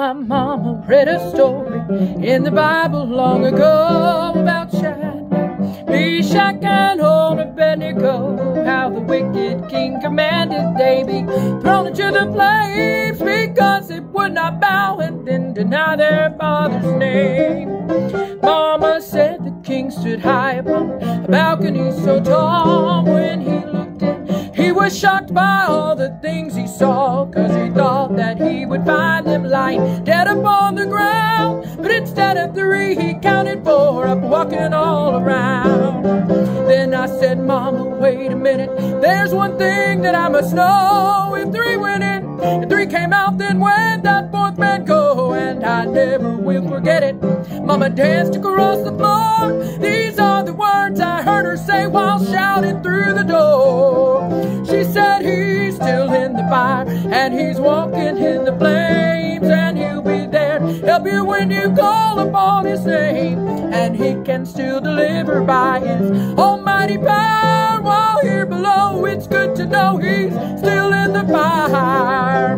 My mama read a story in the Bible long ago about Shadrach, Meshach, and Abednego, how the wicked king commanded they be thrown into the flames because they would not bow and then deny their father's name. Mama said the king stood high upon a balcony so tall. When he looked in, he was shocked by all the things he saw, 'cause he thought that he would find them lying dead upon the ground. But instead of 3, he counted 4 up walking all around. Then I said, Mama, wait a minute, there's one thing that I must know. If 3 went in and 3 came out, then where'd that 4th man go? And I never will forget it. Mama danced across the floor. These are the words I heard her say while shouting through the door. She said, he's still in the fire and he's walking in the flames, and he'll be there to help you when you call upon his name. And he can still deliver by his almighty power. While here below, it's good to know he's still in the fire.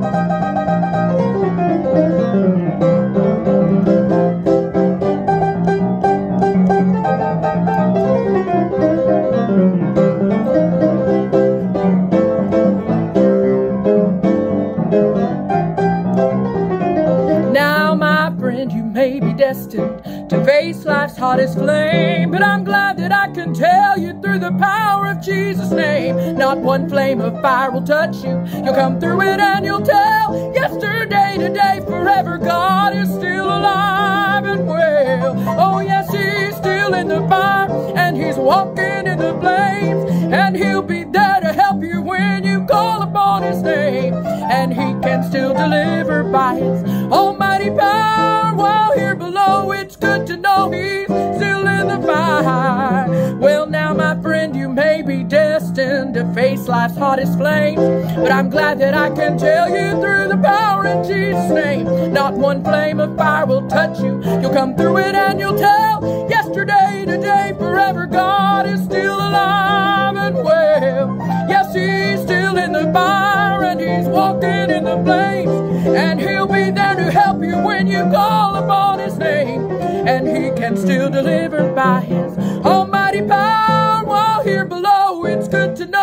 Now, my friend, you may be destined to face life's hottest flame, but I'm glad that I can tell you through the power of Jesus' name, not one flame of fire will touch you. You'll come through it and you'll tell, yesterday, today, forever, God is still alive and well. Oh yes, he's still in the fire and he's walking in the flames, and he'll be there to help you when you call upon his name. And he can still deliver by his almighty power. While here below, it's good to know he's still in the fire. Well now, my friend, you may be destined to face life's hottest flames, but I'm glad that I can tell you through the power in Jesus' name, not one flame of fire will touch you. You'll come through it and you'll tell, yesterday, today, forever, God is still alive and well. Yes, he's still in the fire and he's walking in the flames, and he'll be there to help you when you call upon his name. And he can still deliver by his almighty power. While here below, it's good to know